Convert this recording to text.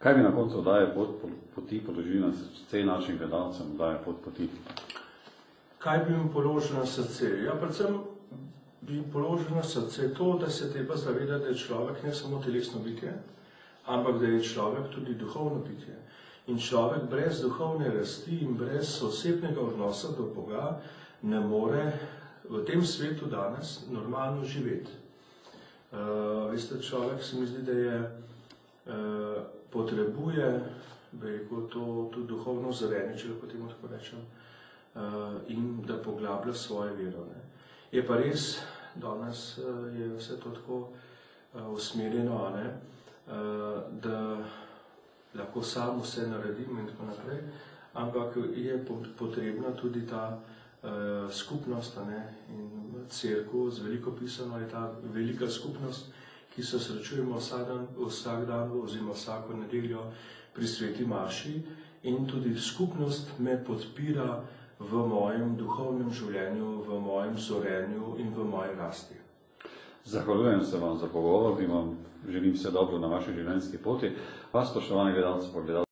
Kaj bi na koncu daje poti položili na srce našim gledalcem, daje pot poti? Kaj bi jim položil na srce? Ja, predvsem bi položil na srce to, da se treba zavedati, da je človek ne samo telesno bitje, ampak da je človek tudi duhovno bitje. In človek brez duhovne rasti in brez osebnega odnosa do Boga ne more v tem svetu danes normalno živeti. Veste, človek se mi zdi, da je potrebuje, bi rekel, to duhovno zrenje, če lahko temu tako rečem, in da poglablja svoje vero. Je pa res, danes je vse to tako usmerjeno, da lahko sam vse naredim in tako naprej, ampak je potrebna tudi ta skupnost, in cerkev, z veliko pisano je ta velika skupnost, ki se srečujemo vsak dan oziroma vsako nedeljo pri sveti maši, in tudi skupnost me podpira v mojem duhovnem življenju, v mojem zorenju in v moji rasti. Zahvaljujem se vam za pogovor in vam želim vse dobro na vaši življenjski poti. Vas, spoštovani gledalci,